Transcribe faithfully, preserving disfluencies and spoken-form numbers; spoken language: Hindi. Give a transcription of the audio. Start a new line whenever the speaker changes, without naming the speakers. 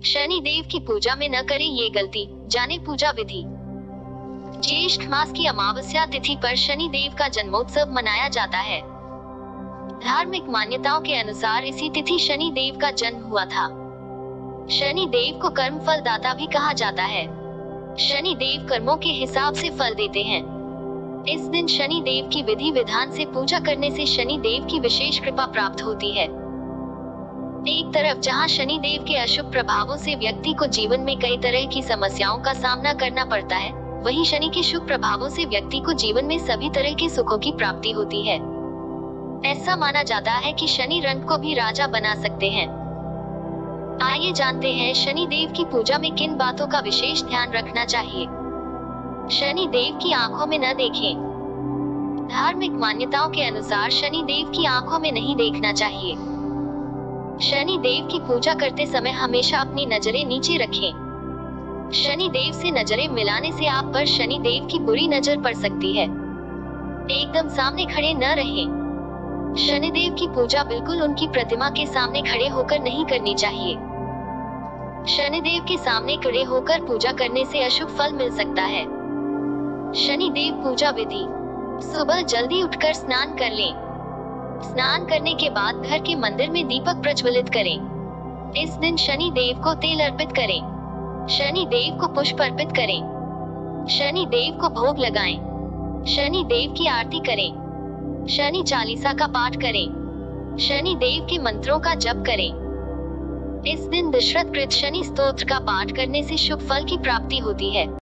शनि देव की पूजा में न करें ये गलती, जाने पूजा विधि। ज्येष्ठ मास की अमावस्या तिथि पर शनि देव का जन्मोत्सव मनाया जाता है। धार्मिक मान्यताओं के अनुसार इसी तिथि शनि देव का जन्म हुआ था। शनि देव को कर्म फल दाता भी कहा जाता है। शनि देव कर्मों के हिसाब से फल देते हैं। इस दिन शनि देव की विधि विधान से पूजा करने से शनि देव की विशेष कृपा प्राप्त होती है। एक तरफ जहां शनि देव के अशुभ प्रभावों से व्यक्ति को जीवन में कई तरह की समस्याओं का सामना करना पड़ता है, वहीं शनि के शुभ प्रभावों से व्यक्ति को जीवन में सभी तरह के सुखों की प्राप्ति होती है। ऐसा माना जाता है कि शनि रंग को भी राजा बना सकते हैं। आइए जानते हैं शनि देव की पूजा में किन बातों का विशेष ध्यान रखना चाहिए। शनि देव की आंखों में न देखें। धार्मिक मान्यताओं के अनुसार शनि देव की आंखों में नहीं देखना चाहिए। शनि देव की पूजा करते समय हमेशा अपनी नजरें नीचे रखें। शनि देव से नजरें मिलाने से आप पर शनि देव की बुरी नजर पड़ सकती है। एकदम सामने खड़े न रहें। शनि देव की पूजा बिल्कुल उनकी प्रतिमा के सामने खड़े होकर नहीं करनी चाहिए। शनि देव के सामने खड़े होकर पूजा करने से अशुभ फल मिल सकता है। शनि देव पूजा विधि। सुबह जल्दी उठकर स्नान कर लें। स्नान करने के बाद घर के मंदिर में दीपक प्रज्वलित करें। इस दिन शनि देव को तेल अर्पित करें। शनि देव को पुष्प अर्पित करें। शनि देव को भोग लगाएं। शनि देव की आरती करें। शनि चालीसा का पाठ करें। शनि देव के मंत्रों का जप करें। इस दिन दशरथ कृत शनि स्तोत्र का पाठ करने से शुभ फल की प्राप्ति होती है।